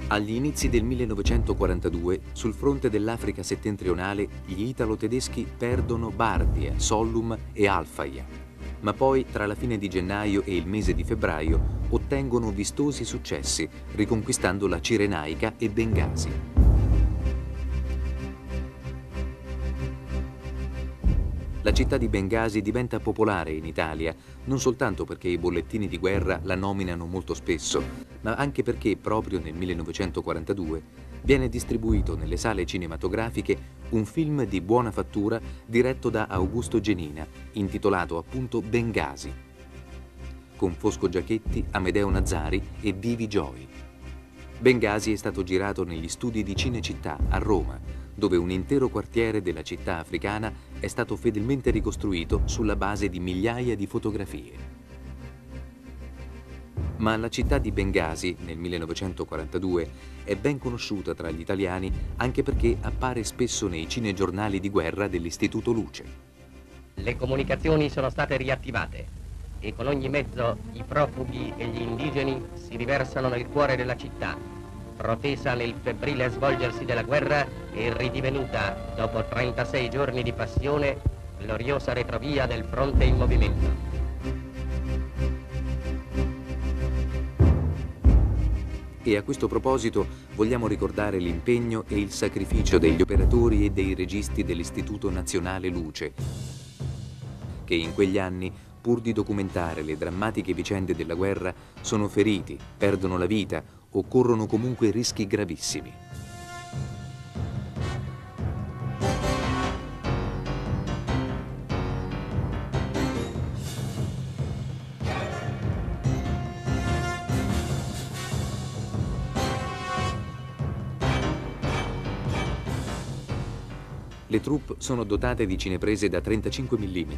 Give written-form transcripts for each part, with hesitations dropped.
Agli inizi del 1942, sul fronte dell'Africa settentrionale, gli italo-tedeschi perdono Bardia, Sollum e Alfaia, ma poi tra la fine di gennaio e il mese di febbraio ottengono vistosi successi, riconquistando la Cirenaica e Bengasi. La città di Bengasi diventa popolare in Italia, non soltanto perché i bollettini di guerra la nominano molto spesso, ma anche perché proprio nel 1942 viene distribuito nelle sale cinematografiche un film di buona fattura diretto da Augusto Genina, intitolato appunto Bengasi, con Fosco Giachetti, Amedeo Nazzari e Vivi Joy. Bengasi è stato girato negli studi di Cinecittà a Roma, dove un intero quartiere della città africana è stato fedelmente ricostruito sulla base di migliaia di fotografie. Ma la città di Bengasi, nel 1942, è ben conosciuta tra gli italiani anche perché appare spesso nei cinegiornali di guerra dell'Istituto Luce. Le comunicazioni sono state riattivate e con ogni mezzo i profughi e gli indigeni si riversano nel cuore della città, protesa nel febbrile svolgersi della guerra e ridivenuta, dopo 36 giorni di passione, gloriosa retrovia del fronte in movimento. E a questo proposito vogliamo ricordare l'impegno e il sacrificio degli operatori e dei registi dell'Istituto Nazionale Luce, che in quegli anni, pur di documentare le drammatiche vicende della guerra, sono feriti, perdono la vita o corrono comunque rischi gravissimi. Le troupe sono dotate di cineprese da 35 mm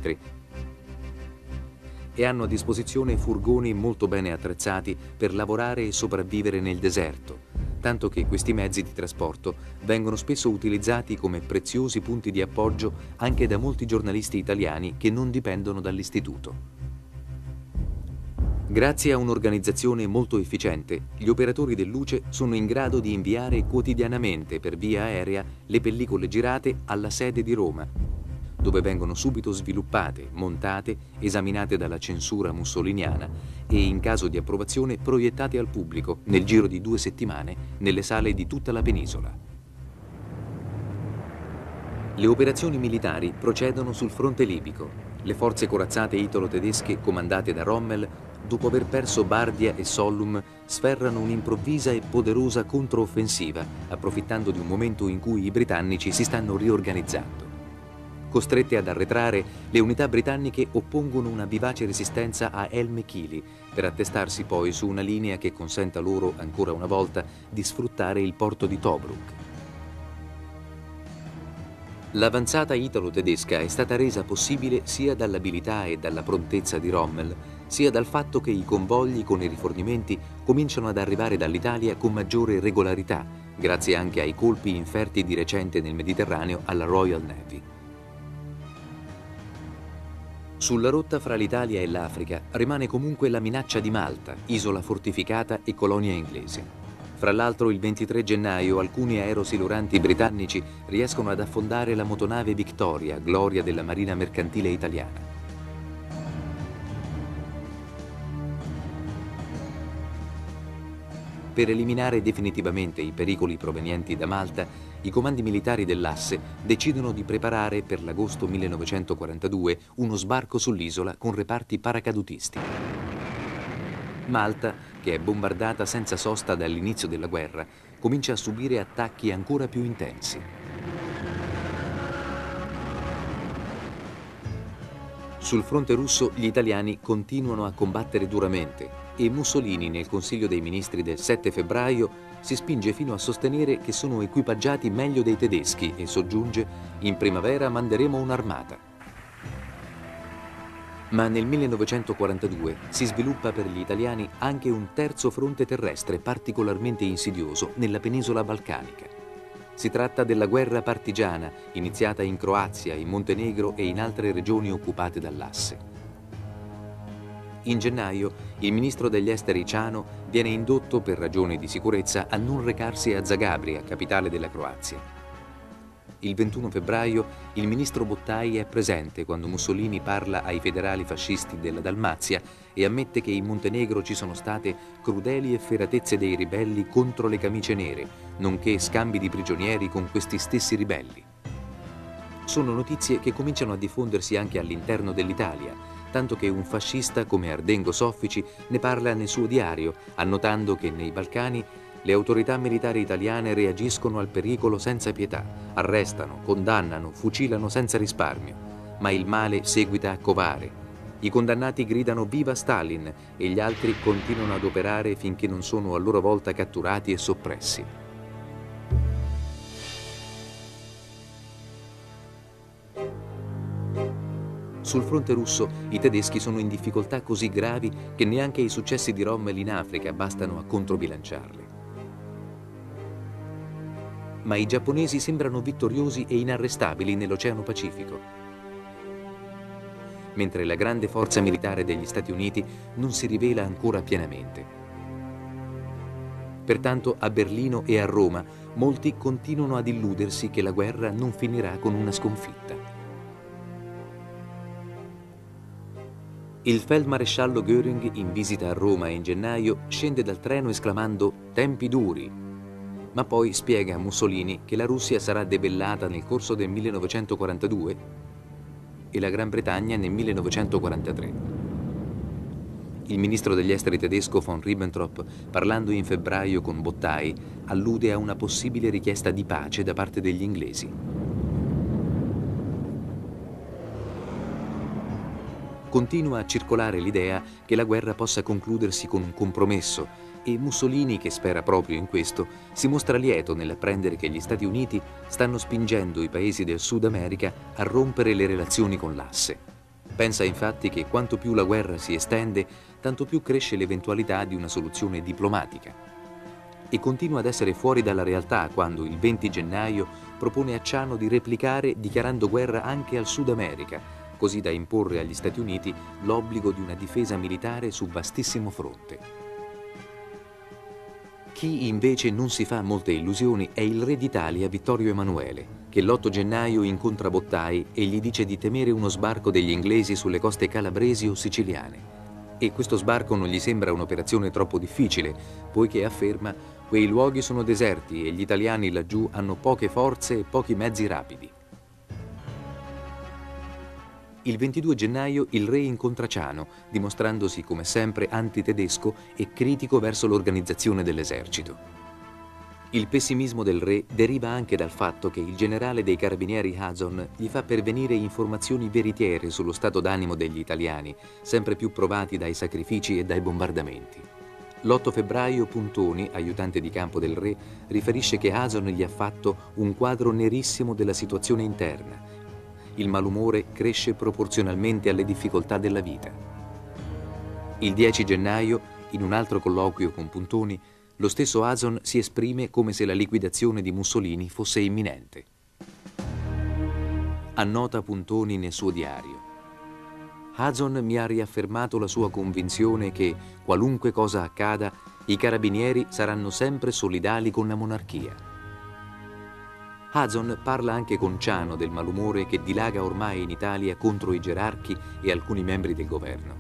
e hanno a disposizione furgoni molto bene attrezzati per lavorare e sopravvivere nel deserto, tanto che questi mezzi di trasporto vengono spesso utilizzati come preziosi punti di appoggio anche da molti giornalisti italiani che non dipendono dall'istituto. Grazie a un'organizzazione molto efficiente, gli operatori del Luce sono in grado di inviare quotidianamente per via aerea le pellicole girate alla sede di Roma, dove vengono subito sviluppate, montate, esaminate dalla censura mussoliniana e, in caso di approvazione, proiettate al pubblico nel giro di 2 settimane nelle sale di tutta la penisola. Le operazioni militari procedono sul fronte libico. Le forze corazzate italo-tedesche comandate da Rommel, dopo aver perso Bardia e Sollum, sferrano un'improvvisa e poderosa controffensiva, approfittando di un momento in cui i britannici si stanno riorganizzando. Costrette ad arretrare, le unità britanniche oppongono una vivace resistenza a El Mechili per attestarsi poi su una linea che consenta loro, ancora una volta, di sfruttare il porto di Tobruk. L'avanzata italo-tedesca è stata resa possibile sia dall'abilità e dalla prontezza di Rommel, sia dal fatto che i convogli con i rifornimenti cominciano ad arrivare dall'Italia con maggiore regolarità, grazie anche ai colpi inferti di recente nel Mediterraneo alla Royal Navy. Sulla rotta fra l'Italia e l'Africa rimane comunque la minaccia di Malta, isola fortificata e colonia inglese. Fra l'altro, il 23 gennaio alcuni aerosiluranti britannici riescono ad affondare la motonave Victoria, gloria della marina mercantile italiana. Per eliminare definitivamente i pericoli provenienti da Malta, i comandi militari dell'asse decidono di preparare per l'agosto 1942 uno sbarco sull'isola con reparti paracadutisti. Malta, che è bombardata senza sosta dall'inizio della guerra, comincia a subire attacchi ancora più intensi. Sul fronte russo gli italiani continuano a combattere duramente e Mussolini, nel Consiglio dei Ministri del 7 febbraio, si spinge fino a sostenere che sono equipaggiati meglio dei tedeschi e soggiunge: in primavera manderemo un'armata. Ma nel 1942 si sviluppa per gli italiani anche un terzo fronte terrestre particolarmente insidioso nella penisola balcanica. Si tratta della guerra partigiana, iniziata in Croazia, in Montenegro e in altre regioni occupate dall'asse. In gennaio, il ministro degli esteri Ciano viene indotto per ragioni di sicurezza a non recarsi a Zagabria, capitale della Croazia. Il 21 febbraio il ministro Bottai è presente quando Mussolini parla ai federali fascisti della Dalmazia e ammette che in Montenegro ci sono state crudeli efferatezze dei ribelli contro le camicie nere, nonché scambi di prigionieri con questi stessi ribelli. Sono notizie che cominciano a diffondersi anche all'interno dell'Italia, tanto che un fascista come Ardengo Soffici ne parla nel suo diario, annotando che nei Balcani le autorità militari italiane reagiscono al pericolo senza pietà, arrestano, condannano, fucilano senza risparmio, ma il male seguita a covare. I condannati gridano viva Stalin e gli altri continuano ad operare finché non sono a loro volta catturati e soppressi. Sul fronte russo i tedeschi sono in difficoltà così gravi che neanche i successi di Rommel in Africa bastano a controbilanciarli. Ma i giapponesi sembrano vittoriosi e inarrestabili nell'Oceano Pacifico, mentre la grande forza militare degli Stati Uniti non si rivela ancora pienamente. Pertanto a Berlino e a Roma molti continuano ad illudersi che la guerra non finirà con una sconfitta. Il feldmaresciallo Göring, in visita a Roma in gennaio, scende dal treno esclamando «Tempi duri», ma poi spiega a Mussolini che la Russia sarà debellata nel corso del 1942 e la Gran Bretagna nel 1943. Il ministro degli esteri tedesco von Ribbentrop, parlando in febbraio con Bottai, allude a una possibile richiesta di pace da parte degli inglesi. Continua a circolare l'idea che la guerra possa concludersi con un compromesso e Mussolini, che spera proprio in questo, si mostra lieto nell'apprendere che gli Stati Uniti stanno spingendo i paesi del Sud America a rompere le relazioni con l'Asse. Pensa infatti che quanto più la guerra si estende, tanto più cresce l'eventualità di una soluzione diplomatica. E continua ad essere fuori dalla realtà quando il 20 gennaio propone a Ciano di replicare dichiarando guerra anche al Sud America, così da imporre agli Stati Uniti l'obbligo di una difesa militare su vastissimo fronte. Chi invece non si fa molte illusioni è il re d'Italia Vittorio Emanuele, che l'8 gennaio incontra Bottai e gli dice di temere uno sbarco degli inglesi sulle coste calabresi o siciliane. E questo sbarco non gli sembra un'operazione troppo difficile, poiché afferma: quei luoghi sono deserti e gli italiani laggiù hanno poche forze e pochi mezzi rapidi. Il 22 gennaio il re incontra Ciano, dimostrandosi come sempre antitedesco e critico verso l'organizzazione dell'esercito. Il pessimismo del re deriva anche dal fatto che il generale dei carabinieri Hazen gli fa pervenire informazioni veritiere sullo stato d'animo degli italiani, sempre più provati dai sacrifici e dai bombardamenti. L'8 febbraio Puntoni, aiutante di campo del re, riferisce che Hazen gli ha fatto un quadro nerissimo della situazione interna. Il malumore cresce proporzionalmente alle difficoltà della vita. Il 10 gennaio, in un altro colloquio con Puntoni, lo stesso Hazen si esprime come se la liquidazione di Mussolini fosse imminente. Annota Puntoni nel suo diario: Hazen mi ha riaffermato la sua convinzione che, qualunque cosa accada, i carabinieri saranno sempre solidali con la monarchia. Hazen parla anche con Ciano del malumore che dilaga ormai in Italia contro i gerarchi e alcuni membri del governo.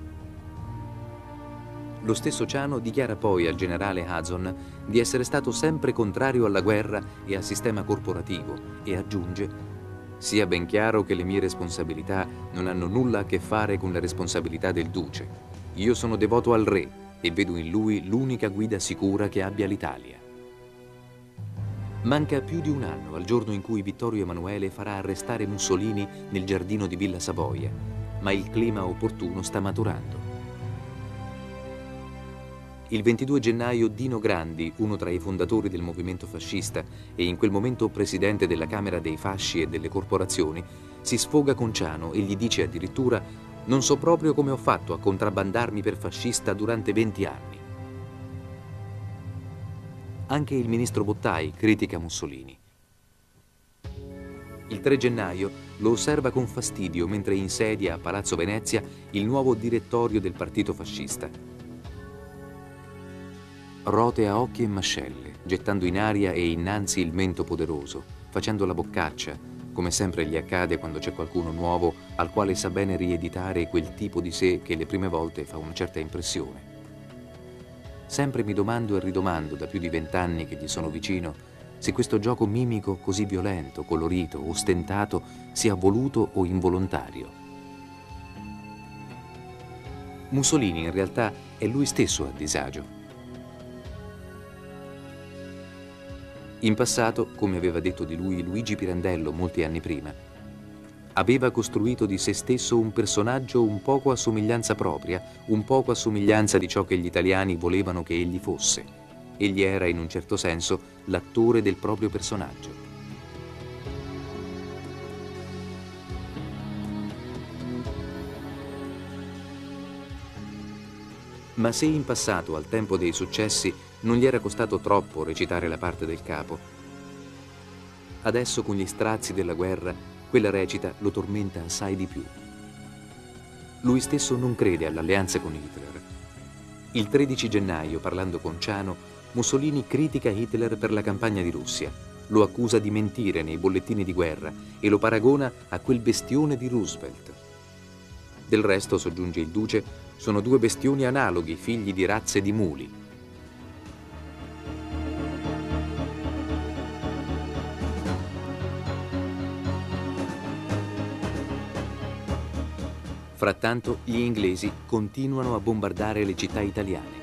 Lo stesso Ciano dichiara poi al generale Hazen di essere stato sempre contrario alla guerra e al sistema corporativo e aggiunge: sia ben chiaro che le mie responsabilità non hanno nulla a che fare con le responsabilità del duce. Io sono devoto al re e vedo in lui l'unica guida sicura che abbia l'Italia. Manca più di un anno al giorno in cui Vittorio Emanuele farà arrestare Mussolini nel giardino di Villa Savoia, ma il clima opportuno sta maturando. Il 22 gennaio Dino Grandi, uno tra i fondatori del movimento fascista e in quel momento presidente della Camera dei Fasci e delle Corporazioni, si sfoga con Ciano e gli dice addirittura: «Non so proprio come ho fatto a contrabbandarmi per fascista durante 20 anni». Anche il ministro Bottai critica Mussolini. Il 3 gennaio lo osserva con fastidio mentre insedia a Palazzo Venezia il nuovo direttorio del partito fascista. Rote a occhi e mascelle, gettando in aria e innanzi il mento poderoso, facendo la boccaccia, come sempre gli accade quando c'è qualcuno nuovo al quale sa bene rieditare quel tipo di sé che le prime volte fa una certa impressione. Sempre mi domando e ridomando da più di 20 anni che gli sono vicino se questo gioco mimico così violento, colorito, ostentato sia voluto o involontario. Mussolini in realtà è lui stesso a disagio. In passato, come aveva detto di lui Luigi Pirandello molti anni prima, aveva costruito di se stesso un personaggio un poco a somiglianza propria, un poco a somiglianza di ciò che gli italiani volevano che egli fosse. Egli era, in un certo senso, l'attore del proprio personaggio. Ma se in passato, al tempo dei successi, non gli era costato troppo recitare la parte del capo, adesso con gli strazi della guerra quella recita lo tormenta assai di più. Lui stesso non crede all'alleanza con Hitler. Il 13 gennaio, parlando con Ciano, Mussolini critica Hitler per la campagna di Russia, lo accusa di mentire nei bollettini di guerra e lo paragona a quel bestione di Roosevelt. Del resto, soggiunge il Duce, sono due bestioni analoghi, figli di razze di muli. Frattanto gli inglesi continuano a bombardare le città italiane.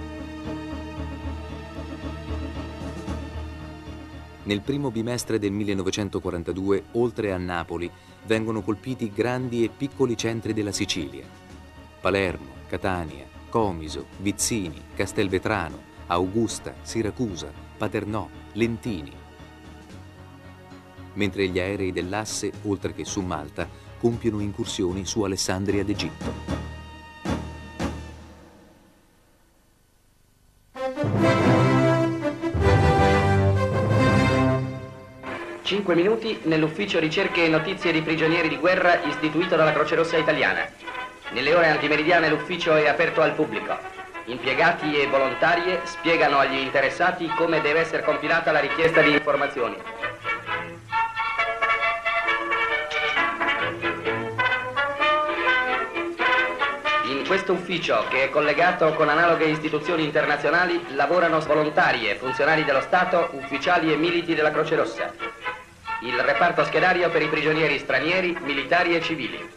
Nel primo bimestre del 1942, oltre a Napoli, vengono colpiti grandi e piccoli centri della Sicilia. Palermo, Catania, Comiso, Vizzini, Castelvetrano, Augusta, Siracusa, Paternò, Lentini. Mentre gli aerei dell'asse, oltre che su Malta, compiono incursioni su Alessandria d'Egitto. 5 minuti nell'ufficio ricerche e notizie di prigionieri di guerra istituito dalla Croce Rossa Italiana. Nelle ore antimeridiane l'ufficio è aperto al pubblico. Impiegati e volontarie spiegano agli interessati come deve essere compilata la richiesta di informazioni. In questo ufficio, che è collegato con analoghe istituzioni internazionali, lavorano volontarie, funzionari dello Stato, ufficiali e militi della Croce Rossa. Il reparto schedario per i prigionieri stranieri, militari e civili.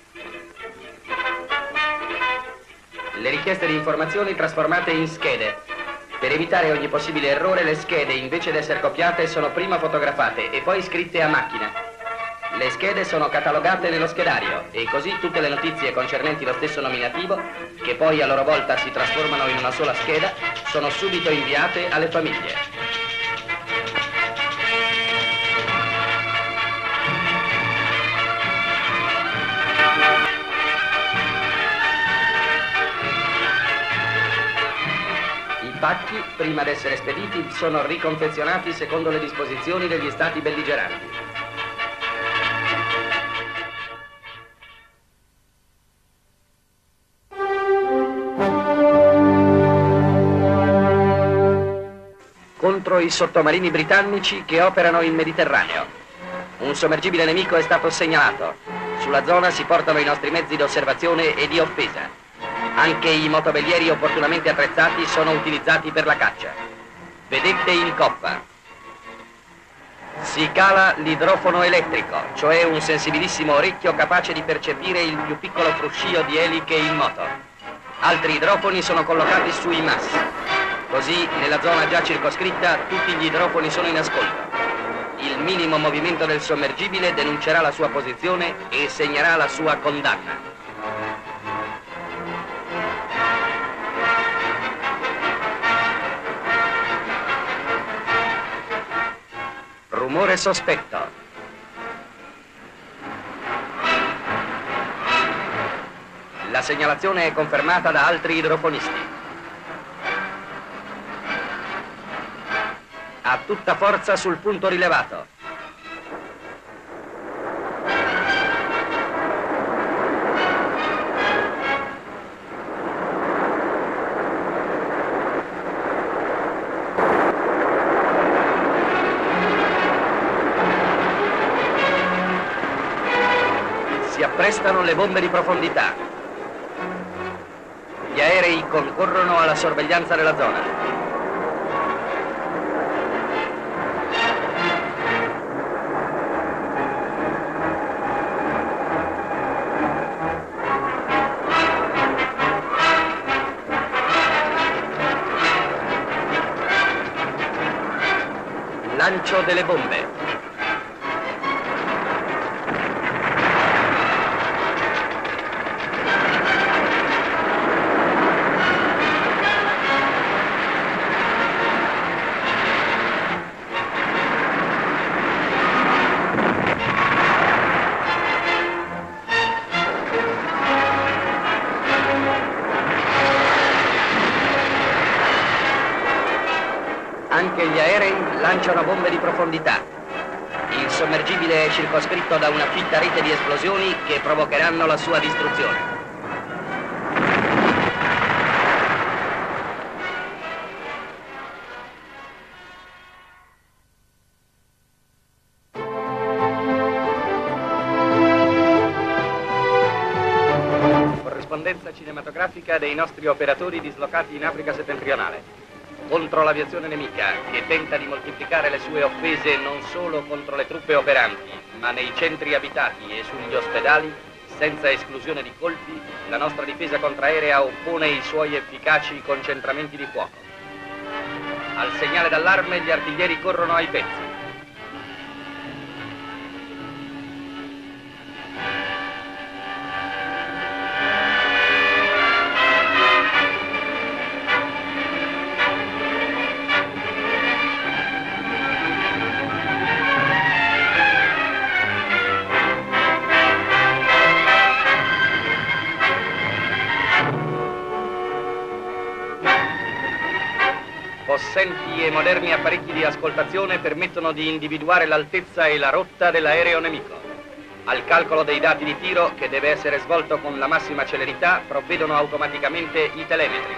Le richieste di informazioni trasformate in schede. Per evitare ogni possibile errore, le schede, invece di essere copiate, sono prima fotografate e poi scritte a macchina. Le schede sono catalogate nello schedario e così tutte le notizie concernenti lo stesso nominativo, che poi a loro volta si trasformano in una sola scheda, sono subito inviate alle famiglie. I pacchi, prima di essere spediti, sono riconfezionati secondo le disposizioni degli stati belligeranti. Contro i sottomarini britannici che operano in Mediterraneo. Un sommergibile nemico è stato segnalato. Sulla zona si portano i nostri mezzi di osservazione e di offesa. Anche i motovelieri opportunamente attrezzati sono utilizzati per la caccia. Vedette in coppa. Si cala l'idrofono elettrico, cioè un sensibilissimo orecchio capace di percepire il più piccolo fruscio di eliche in moto. Altri idrofoni sono collocati sui massi. Così, nella zona già circoscritta, tutti gli idrofoni sono in ascolto. Il minimo movimento del sommergibile denuncerà la sua posizione e segnerà la sua condanna. Rumore sospetto. La segnalazione è confermata da altri idrofonisti. A tutta forza sul punto rilevato. apprestano le bombe di profondità. Gli aerei concorrono alla sorveglianza della zona. Lancio delle bombe. Anche gli aerei lanciano bombe di profondità. Il sommergibile è circoscritto da una fitta rete di esplosioni che provocheranno la sua distruzione. Corrispondenza cinematografica dei nostri operatori dislocati in Africa settentrionale. Contro l'aviazione nemica, che tenta di moltiplicare le sue offese non solo contro le truppe operanti, ma nei centri abitati e sugli ospedali, senza esclusione di colpi, la nostra difesa contraerea oppone i suoi efficaci concentramenti di fuoco. Al segnale d'allarme gli artiglieri corrono ai pezzi. Possenti e moderni apparecchi di ascoltazione permettono di individuare l'altezza e la rotta dell'aereo nemico. Al calcolo dei dati di tiro, che deve essere svolto con la massima celerità, provvedono automaticamente i telemetri.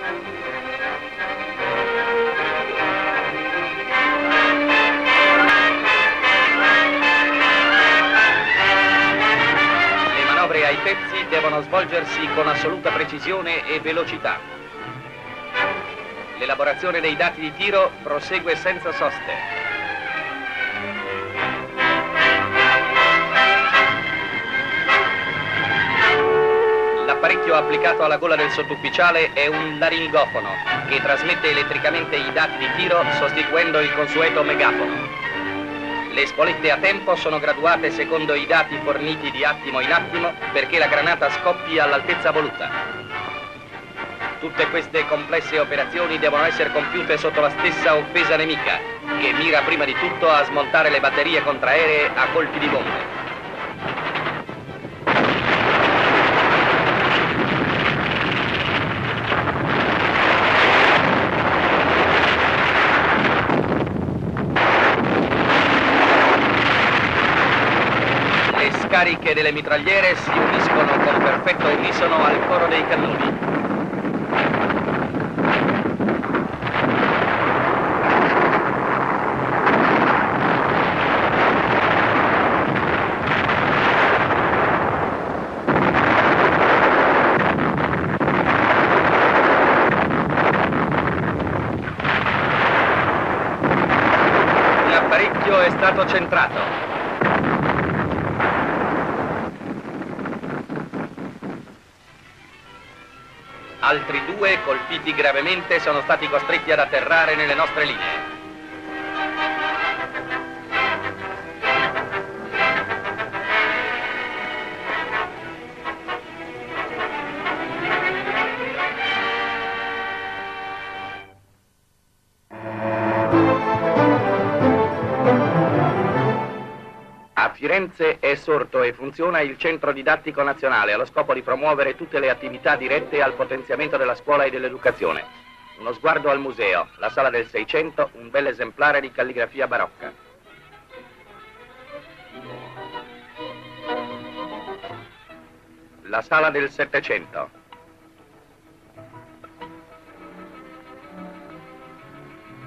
Le manovre ai pezzi devono svolgersi con assoluta precisione e velocità. L'elaborazione dei dati di tiro prosegue senza soste. L'apparecchio applicato alla gola del sottufficiale è un laringofono che trasmette elettricamente i dati di tiro sostituendo il consueto megafono. Le spolette a tempo sono graduate secondo i dati forniti di attimo in attimo perché la granata scoppi all'altezza voluta. Tutte queste complesse operazioni devono essere compiute sotto la stessa offesa nemica, che mira prima di tutto a smontare le batterie contraeree a colpi di bombe. Le scariche delle mitragliere si uniscono con perfetto unisono al coro dei cannoni. L'apparecchio è stato centrato. Altri due, colpiti gravemente, sono stati costretti ad atterrare nelle nostre linee. A Firenze è sorto e funziona il Centro Didattico Nazionale allo scopo di promuovere tutte le attività dirette al potenziamento della scuola e dell'educazione. Uno sguardo al museo, la sala del 600, un bel esemplare di calligrafia barocca. La sala del 700.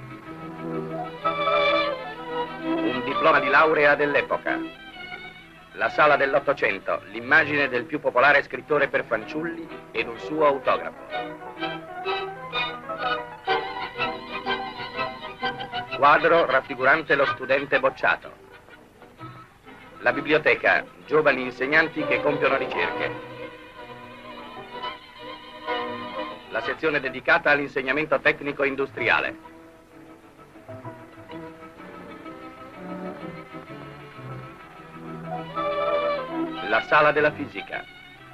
Un diploma di laurea dell'epoca. La sala dell'Ottocento, l'immagine del più popolare scrittore per fanciulli ed un suo autografo. Quadro raffigurante lo studente bocciato. La biblioteca, giovani insegnanti che compiono ricerche. La sezione dedicata all'insegnamento tecnico industriale. La sala della fisica.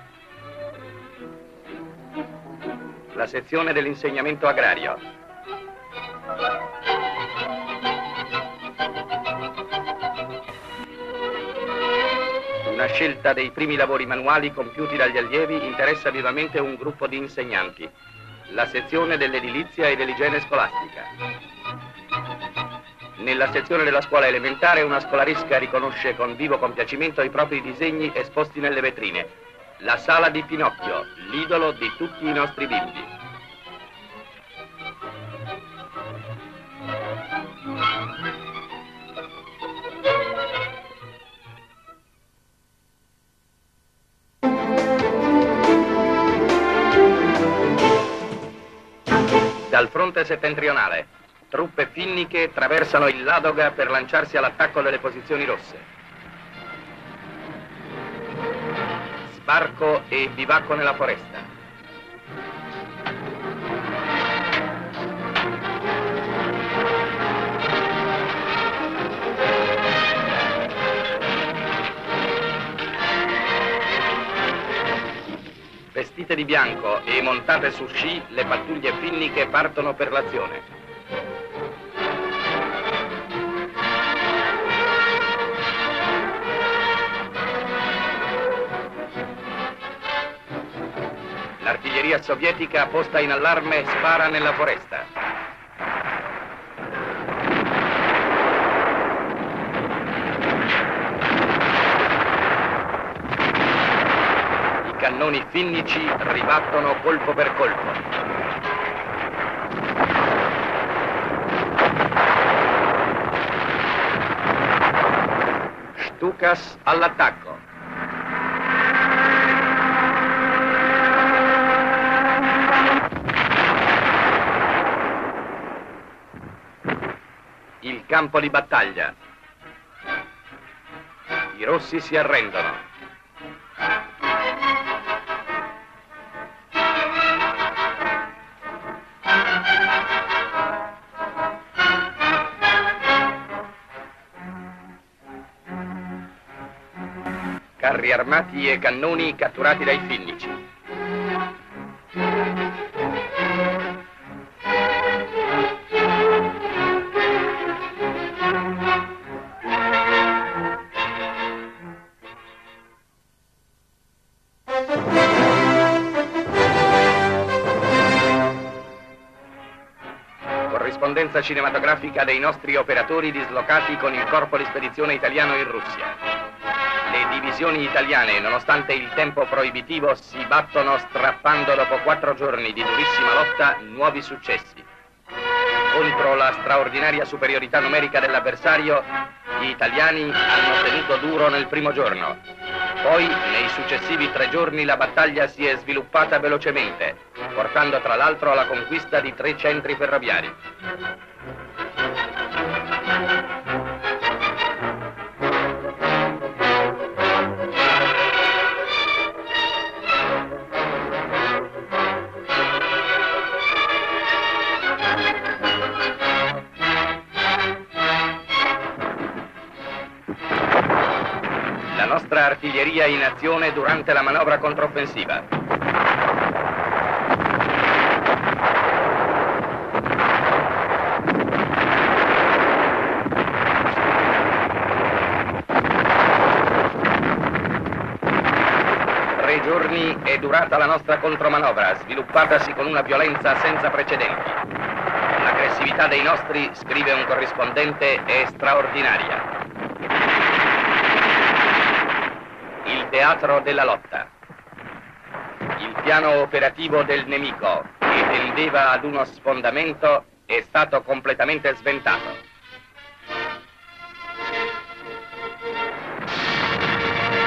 La sezione dell'insegnamento agrario. Una scelta dei primi lavori manuali compiuti dagli allievi interessa vivamente un gruppo di insegnanti. La sezione dell'edilizia e dell'igiene scolastica. Nella sezione della scuola elementare una scolaresca riconosce con vivo compiacimento i propri disegni esposti nelle vetrine. La sala di Pinocchio, l'idolo di tutti i nostri bimbi. Dal fronte settentrionale. Truppe finniche traversano il Ladoga per lanciarsi all'attacco delle posizioni rosse. Sbarco e bivacco nella foresta. Vestite di bianco e montate su sci, le pattuglie finniche partono per l'azione. L'artiglieria sovietica posta in allarme spara nella foresta. I cannoni finnici ribattono colpo per colpo. Stukas all'attacco. Il campo di battaglia. I rossi si arrendono. Carri armati e cannoni catturati dai finnici. Corrispondenza cinematografica dei nostri operatori dislocati con il corpo di spedizione italiano in Russia. Le divisioni italiane, nonostante il tempo proibitivo, si battono strappando dopo 4 giorni di durissima lotta nuovi successi. Contro la straordinaria superiorità numerica dell'avversario, gli italiani hanno tenuto duro nel primo giorno. Poi, nei successivi 3 giorni, la battaglia si è sviluppata velocemente, portando tra l'altro alla conquista di 3 centri ferroviari. La nostra artiglieria in azione durante la manovra controffensiva. Giorni è durata la nostra contromanovra, sviluppatasi con una violenza senza precedenti. L'aggressività dei nostri, scrive un corrispondente, è straordinaria. Il teatro della lotta. Il piano operativo del nemico, che tendeva ad uno sfondamento, è stato completamente sventato.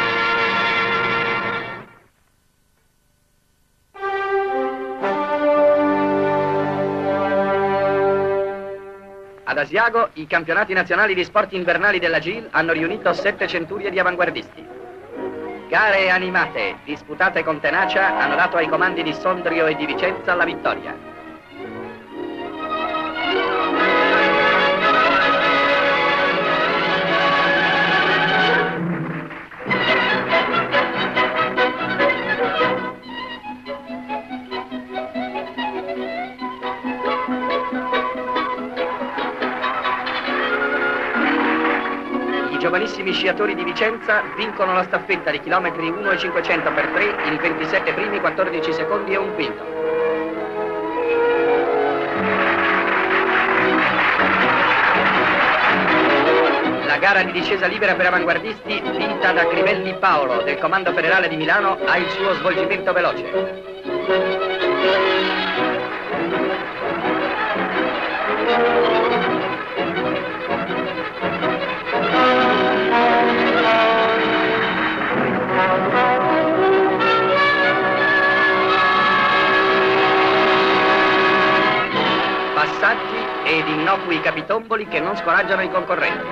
Ad Asiago, i campionati nazionali di sport invernali della GIL hanno riunito 7 centurie di avanguardisti. Gare animate, disputate con tenacia, hanno dato ai comandi di Sondrio e di Vicenza la vittoria. I giovanissimi sciatori di Vicenza vincono la staffetta di chilometri 1 e 500 per 3 in 27 primi, 14 secondi e un quinto. La gara di discesa libera per avanguardisti, vinta da Crivelli Paolo del Comando Federale di Milano, ha il suo svolgimento veloce. Passaggi ed innocui capitomboli che non scoraggiano i concorrenti.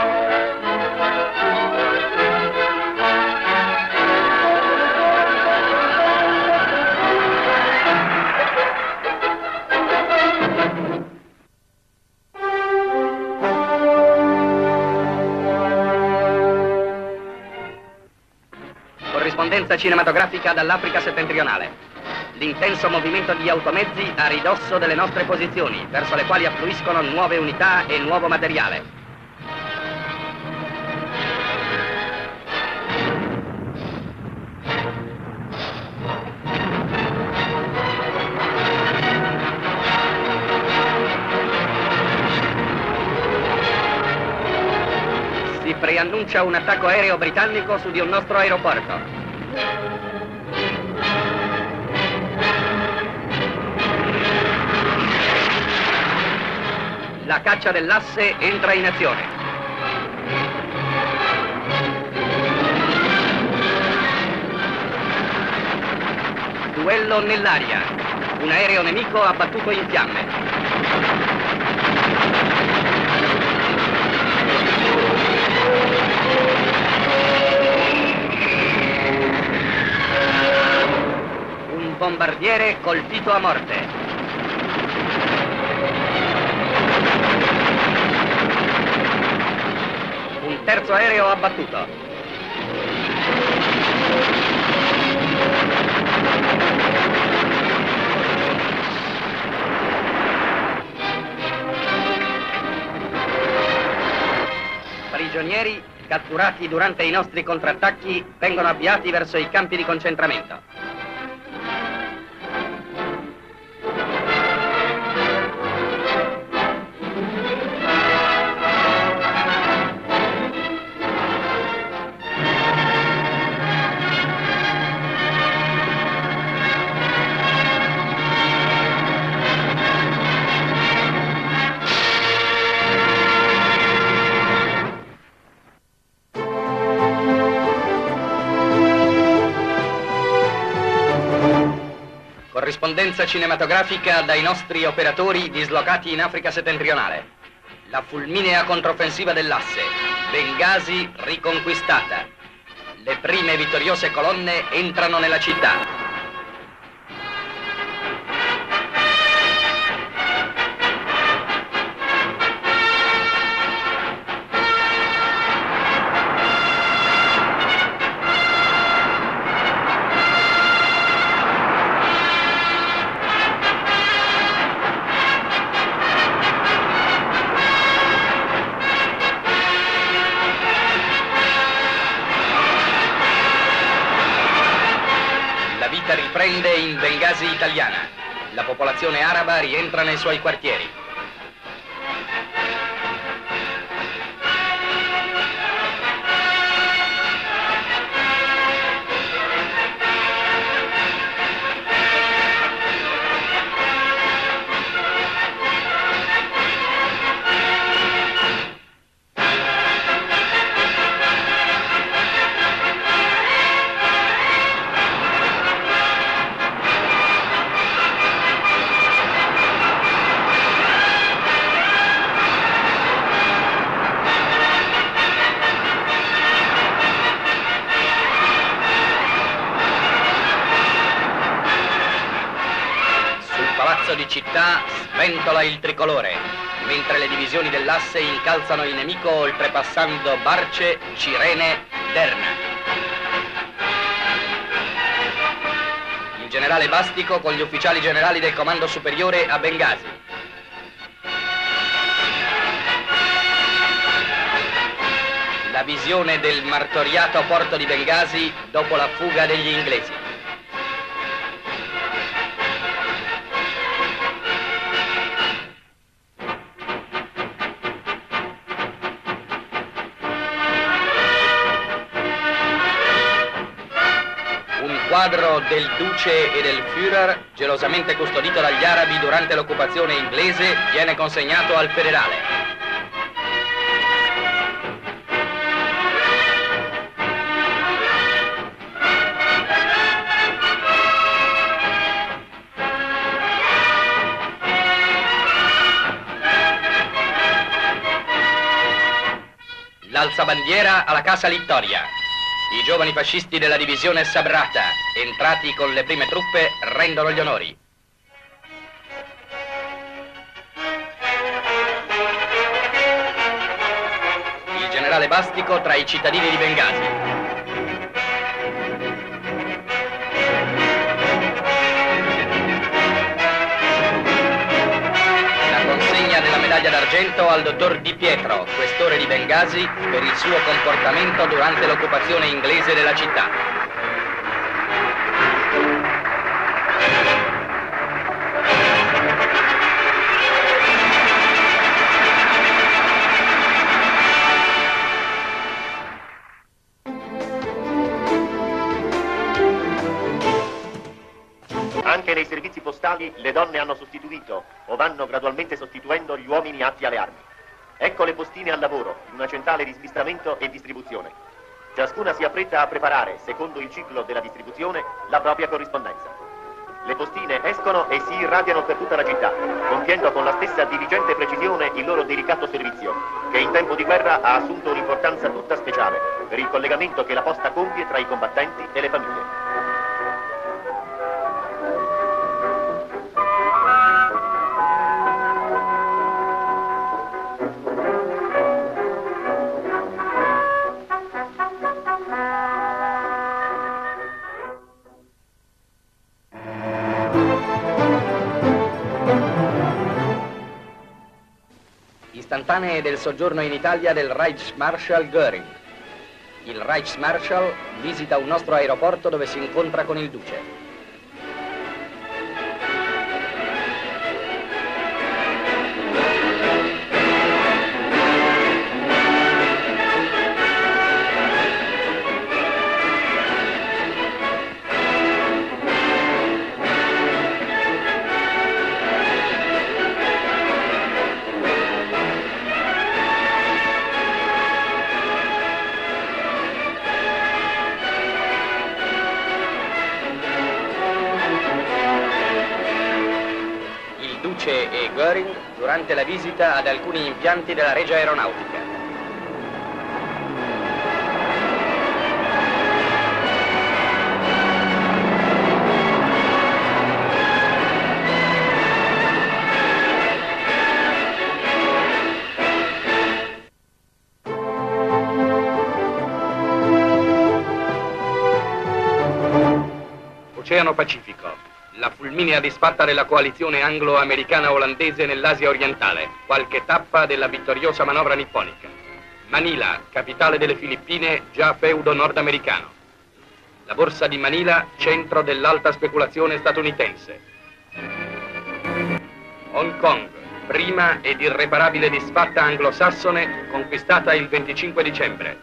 Corrispondenza cinematografica dall'Africa settentrionale. L'intenso movimento di automezzi a ridosso delle nostre posizioni, verso le quali affluiscono nuove unità e nuovo materiale. Si preannuncia un attacco aereo britannico su di un nostro aeroporto. La caccia dell'asse entra in azione. Duello nell'aria. Un aereo nemico abbattuto in fiamme. Un bombardiere colpito a morte. Un terzo aereo abbattuto. Prigionieri catturati durante i nostri contrattacchi vengono avviati verso i campi di concentramento. Corrispondenza cinematografica dai nostri operatori dislocati in Africa settentrionale. La fulminea controffensiva dell'asse. Bengasi riconquistata. Le prime vittoriose colonne entrano nella città. Riprende in Bengasi italiana. La popolazione araba rientra nei suoi quartieri. città sventola il tricolore, mentre le divisioni dell'asse incalzano il nemico oltrepassando Barce, Cirene, Derna. Il generale Bastico con gli ufficiali generali del comando superiore a Bengasi. La visione del martoriato porto di Bengasi dopo la fuga degli inglesi. Un quadro del Duce e del Führer, gelosamente custodito dagli arabi durante l'occupazione inglese, viene consegnato al federale. L'alzabandiera alla Casa Littoria. I giovani fascisti della divisione Sabrata, entrati con le prime truppe, rendono gli onori. Il generale Bastico tra i cittadini di Bengasi. Medaglia d'argento al dottor Di Pietro, questore di Bengasi, per il suo comportamento durante l'occupazione inglese della città. Anche nei servizi postali le donne hanno sostituito o vanno gradualmente sostituendo gli uomini atti alle armi. Ecco le postine al lavoro, in una centrale di smistramento e distribuzione. Ciascuna si affretta a preparare, secondo il ciclo della distribuzione, la propria corrispondenza. Le postine escono e si irradiano per tutta la città, compiendo con la stessa diligente precisione il loro delicato servizio, che in tempo di guerra ha assunto un'importanza tutta speciale per il collegamento che la posta compie tra i combattenti e le famiglie. Istantanee del soggiorno in Italia del Reichsmarschall Göring. Il Reichsmarschall visita un nostro aeroporto dove si incontra con il Duce. E Göring durante la visita ad alcuni impianti della Regia Aeronautica. Oceano Pacifico. La fulminea disfatta della coalizione anglo-americana-olandese nell'Asia orientale, qualche tappa della vittoriosa manovra nipponica. Manila, capitale delle Filippine, già feudo nordamericano. La borsa di Manila, centro dell'alta speculazione statunitense. Hong Kong, prima ed irreparabile disfatta anglosassone, conquistata il 25 dicembre.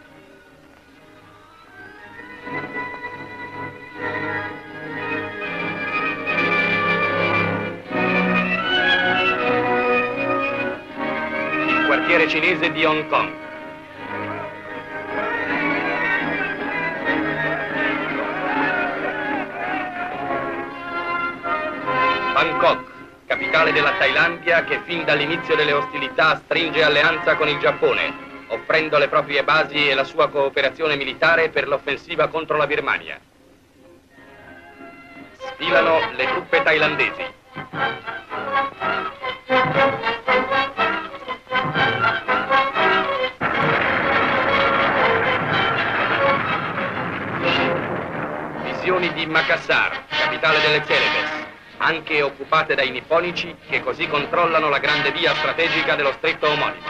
Quartiere cinese di Hong Kong. Bangkok, capitale della Thailandia che fin dall'inizio delle ostilità stringe alleanza con il Giappone, offrendo le proprie basi e la sua cooperazione militare per l'offensiva contro la Birmania. Sfilano le truppe thailandesi. Visioni di Makassar, capitale delle Celebes, anche occupate dai nipponici che così controllano la grande via strategica dello stretto omonimo.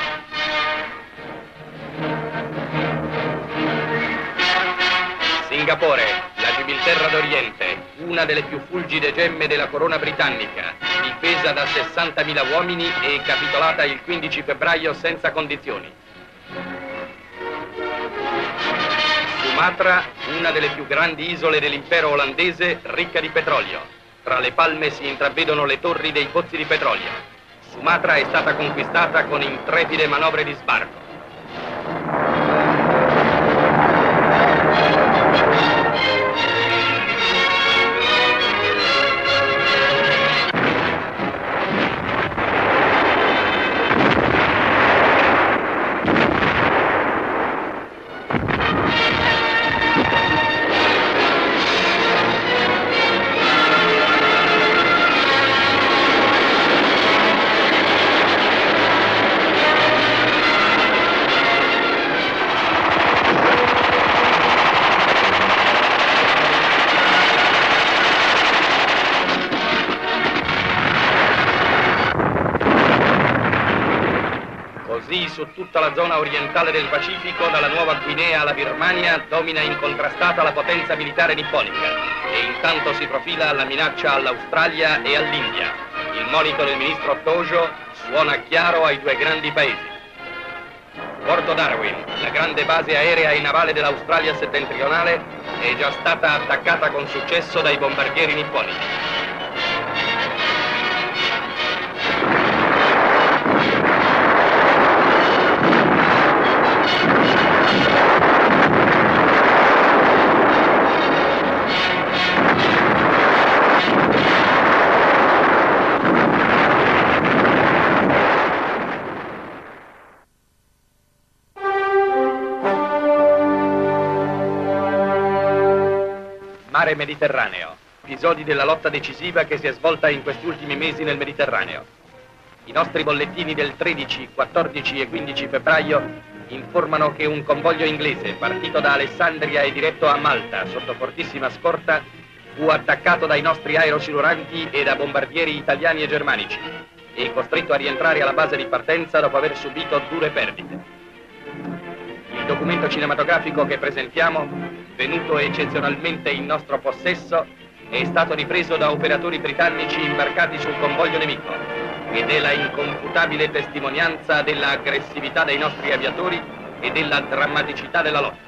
Singapore, la Gibilterra d'Oriente, una delle più fulgide gemme della corona britannica, difesa da 60.000 uomini e capitolata il 15 febbraio senza condizioni. Sumatra, una delle più grandi isole dell'impero olandese, ricca di petrolio. Tra le palme si intravedono le torri dei pozzi di petrolio. Sumatra è stata conquistata con intrepide manovre di sbarco. Su tutta la zona orientale del Pacifico, dalla Nuova Guinea alla Birmania, domina incontrastata la potenza militare nipponica e intanto si profila la minaccia all'Australia e all'India. Il monito del ministro Tojo suona chiaro ai due grandi paesi. Porto Darwin, la grande base aerea e navale dell'Australia settentrionale, è già stata attaccata con successo dai bombardieri nipponici. Mare Mediterraneo, episodi della lotta decisiva che si è svolta in questi ultimi mesi nel Mediterraneo. I nostri bollettini del 13, 14 e 15 febbraio informano che un convoglio inglese partito da Alessandria e diretto a Malta sotto fortissima scorta fu attaccato dai nostri aerosiluranti e da bombardieri italiani e germanici e costretto a rientrare alla base di partenza dopo aver subito dure perdite. Il documento cinematografico che presentiamo, venuto eccezionalmente in nostro possesso, è stato ripreso da operatori britannici imbarcati sul convoglio nemico ed è la inconfutabile testimonianza dell'aggressività dei nostri aviatori e della drammaticità della lotta.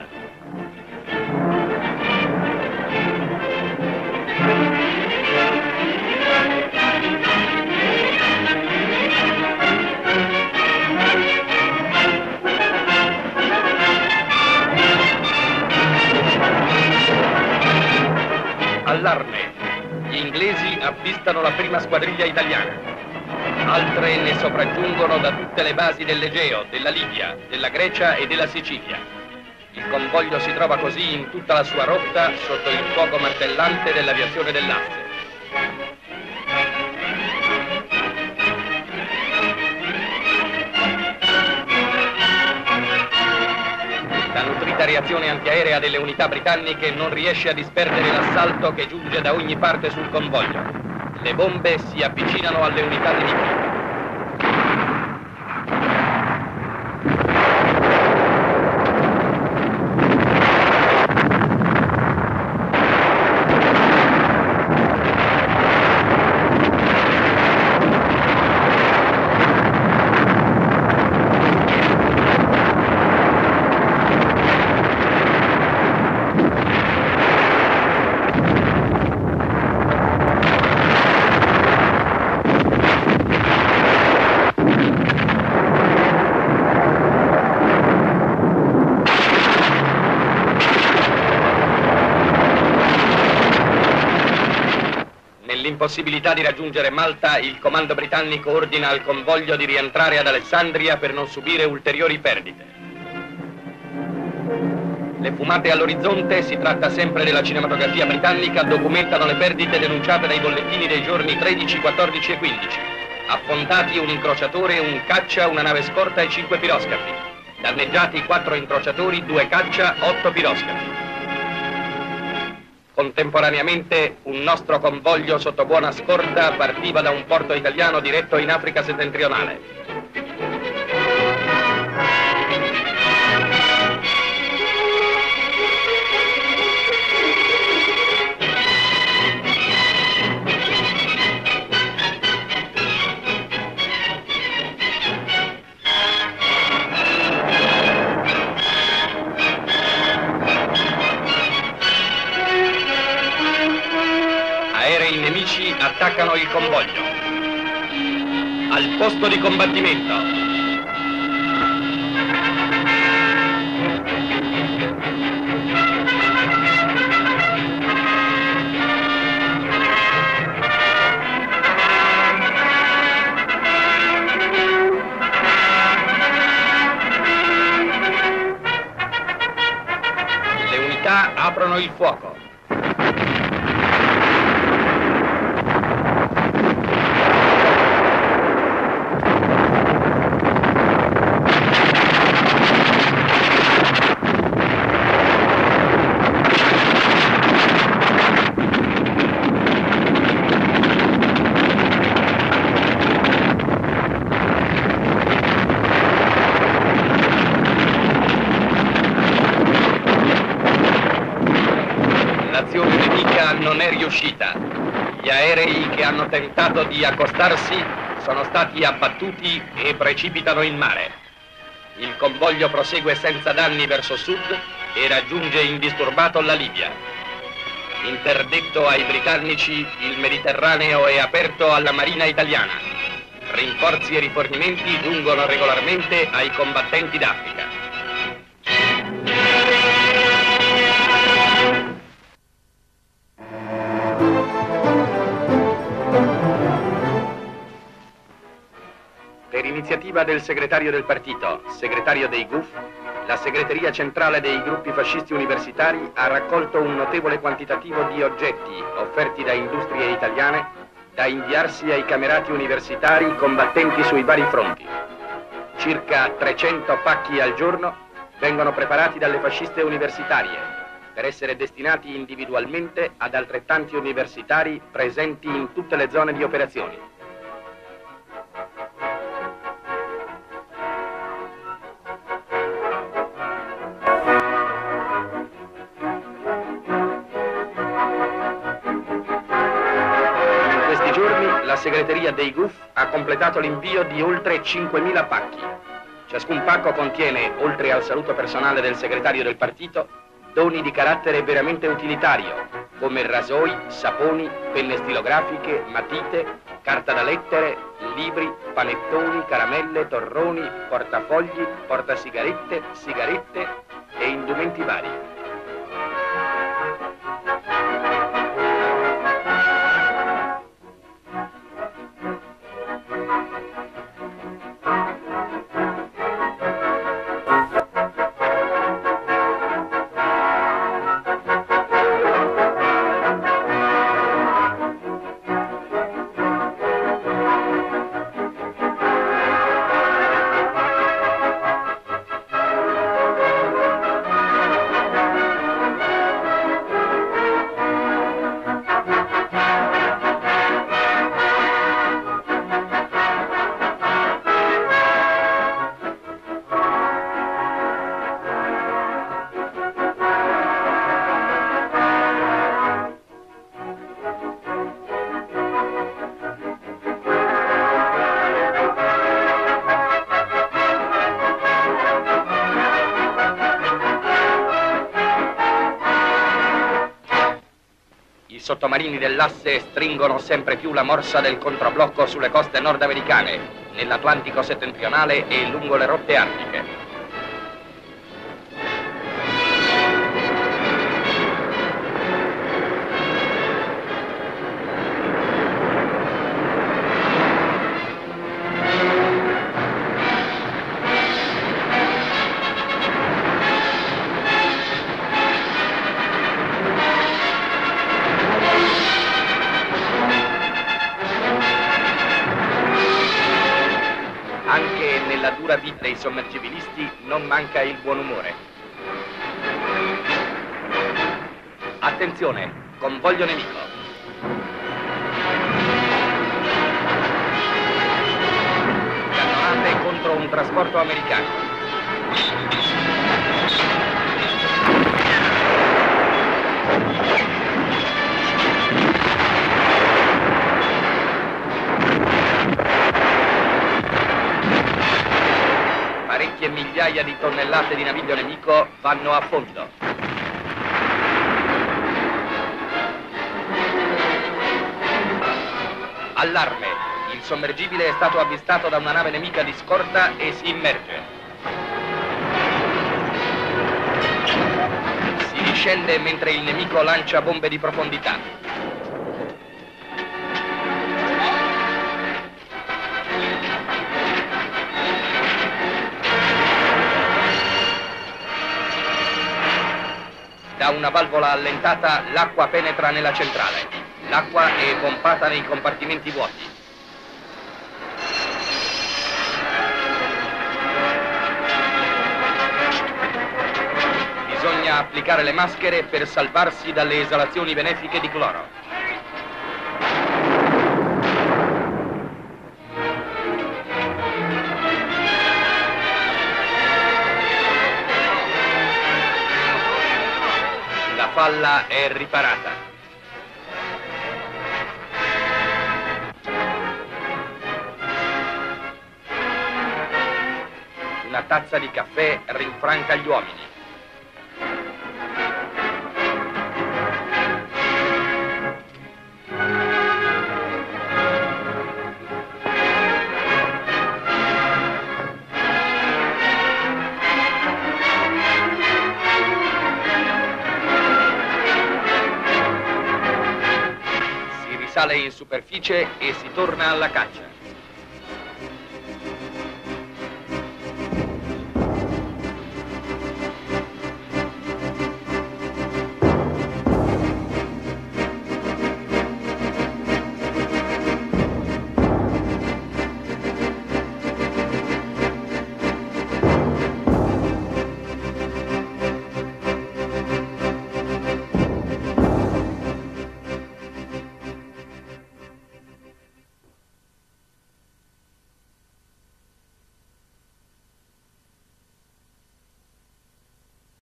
Allarme! Gli inglesi avvistano la prima squadriglia italiana. Altre ne sopraggiungono da tutte le basi dell'Egeo, della Libia, della Grecia e della Sicilia. Il convoglio si trova così in tutta la sua rotta sotto il fuoco martellante dell'aviazione dell'Asse. La nutrita reazione antiaerea delle unità britanniche non riesce a disperdere l'assalto che giunge da ogni parte sul convoglio. Le bombe si avvicinano alle unità nemiche. Nell'impossibilità di raggiungere Malta, il comando britannico ordina al convoglio di rientrare ad Alessandria per non subire ulteriori perdite. Le fumate all'orizzonte, si tratta sempre della cinematografia britannica, documentano le perdite denunciate dai bollettini dei giorni 13, 14 e 15. Affondati un incrociatore, un caccia, una nave scorta e 5 piroscafi. Danneggiati 4 incrociatori, 2 caccia, 8 piroscafi. Contemporaneamente un nostro convoglio sotto buona scorta partiva da un porto italiano diretto in Africa settentrionale. Aerei nemici attaccano il convoglio. Al posto di combattimento. Le unità aprono il fuoco. L'azione nemica non è riuscita. Gli aerei che hanno tentato di accostarsi sono stati abbattuti e precipitano in mare. Il convoglio prosegue senza danni verso sud e raggiunge indisturbato la Libia. Interdetto ai britannici, il Mediterraneo è aperto alla Marina italiana. Rinforzi e rifornimenti giungono regolarmente ai combattenti d'Africa. Per iniziativa del segretario del partito, segretario dei GUF, la segreteria centrale dei gruppi fascisti universitari ha raccolto un notevole quantitativo di oggetti offerti da industrie italiane da inviarsi ai camerati universitari combattenti sui vari fronti. Circa 300 pacchi al giorno vengono preparati dalle fasciste universitarie per essere destinati individualmente ad altrettanti universitari presenti in tutte le zone di operazioni. La segreteria dei GUF ha completato l'invio di oltre 5.000 pacchi. Ciascun pacco contiene, oltre al saluto personale del segretario del partito, doni di carattere veramente utilitario, come rasoi, saponi, penne stilografiche, matite, carta da lettere, libri, panettoni, caramelle, torroni, portafogli, portasigarette, sigarette e indumenti vari. I sottomarini dell'asse stringono sempre più la morsa del controblocco sulle coste nordamericane, nell'Atlantico settentrionale e lungo le rotte artiche. vita dei sommergibilisti non manca il buon umore. Attenzione, convoglio nemico. Cannonate contro un trasporto americano. Parecchie migliaia di tonnellate di naviglio nemico vanno a fondo. Allarme! Il sommergibile è stato avvistato da una nave nemica di scorta e si immerge. Si discende mentre il nemico lancia bombe di profondità. Da una valvola allentata l'acqua penetra nella centrale. L'acqua è pompata nei compartimenti vuoti. Bisogna applicare le maschere per salvarsi dalle esalazioni benefiche di cloro. La falla è riparata. Una tazza di caffè rinfranca gli uomini. Sale in superficie e si torna alla caccia.